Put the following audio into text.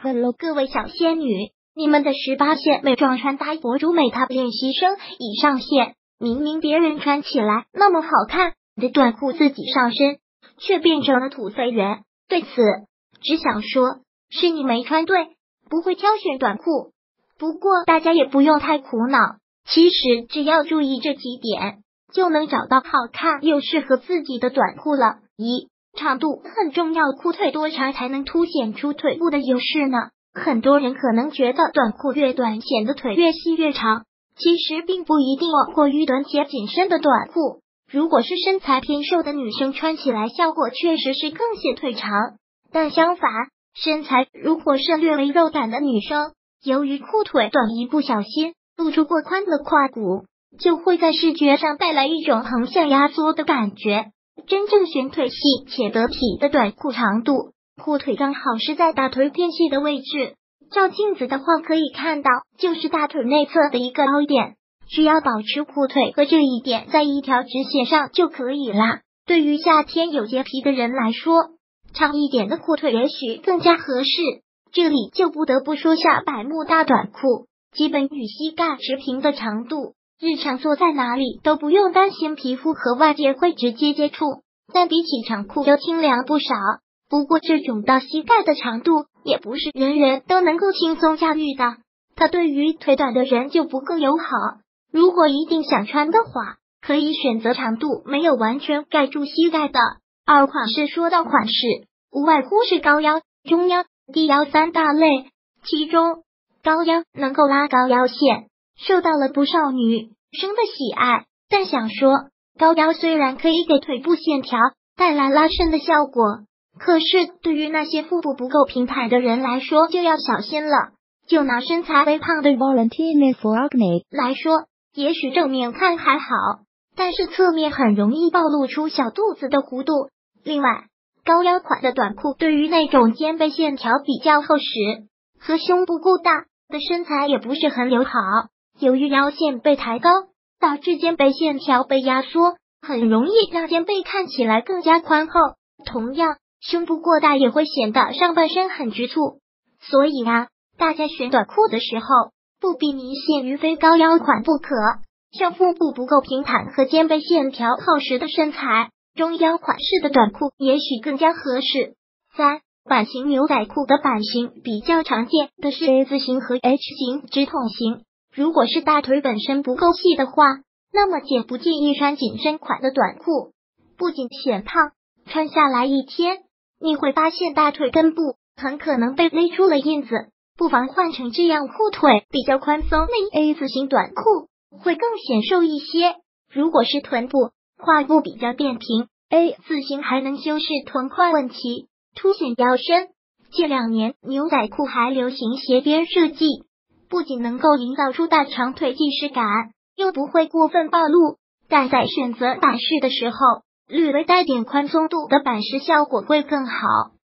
Hello， 各位小仙女，你们的18线美妆穿搭博主美她练习生已上线。明明别人穿起来那么好看的短裤，自己上身却变成了土肥圆。对此，只想说是你没穿对，不会挑选短裤。不过大家也不用太苦恼，其实只要注意这几点，就能找到好看又适合自己的短裤了。一、长度很重要，裤腿多长才能凸显出腿部的优势呢？很多人可能觉得短裤越短显得腿越细越长，其实并不一定哦。过于短且紧身的短裤，如果是身材偏瘦的女生穿起来效果确实是更显腿长，但相反，身材如果是略微肉感的女生，由于裤腿短，一不小心露出过宽的胯骨，就会在视觉上带来一种横向压缩的感觉。真正选腿细且得体的短裤长度，裤腿刚好是在大腿间隙的位置，照镜子的话可以看到，就是大腿内侧的一个凹点，只要保持裤腿和这一点在一条直线上就可以啦。对于夏天有洁癖的人来说，长一点的裤腿也许更加合适。这里就不得不说下百慕大短裤，基本与膝盖持平的长度，日常坐在哪里都不用担心皮肤和外界会直接接触，但比起长裤又清凉不少。不过这种到膝盖的长度也不是人人都能够轻松驾驭的，它对于腿短的人就不够友好。如果一定想穿的话，可以选择长度没有完全盖住膝盖的。二款式，说到款式，无外乎是高腰、中腰、低腰三大类，其中高腰能够拉高腰线，受到了不少女生的喜爱。但想说，高腰虽然可以给腿部线条带来拉伸的效果，可是对于那些腹部不够平坦的人来说就要小心了。就拿身材微胖的 Valentina Foragni 来说，也许正面看还好，但是侧面很容易暴露出小肚子的弧度。另外，高腰款的短裤对于那种肩背线条比较厚实和胸部够大的身材也不是很友好。由于腰线被抬高，导致肩背线条被压缩，很容易让肩背看起来更加宽厚。同样，胸部过大也会显得上半身很局促。所以大家选短裤的时候，不必迷信于非高腰款不可。像腹部不够平坦和肩背线条厚实的身材，中腰款式的短裤也许更加合适。三、版型牛仔裤的版型比较常见的是 S 型和 H 型直筒型。如果是大腿本身不够细的话，那么姐不建议穿紧身款的短裤，不仅显胖，穿下来一天，你会发现大腿根部很可能被勒出了印子。不妨换成这样裤腿比较宽松的 S 型短裤，会更显瘦一些。如果是臀部、胯部比较扁平， A 字型还能修饰臀宽问题，凸显腰身。近2年牛仔裤还流行斜边设计，不仅能够营造出大长腿既视感，又不会过分暴露，但在选择版式的时候，略微带点宽松度的版式效果会更好。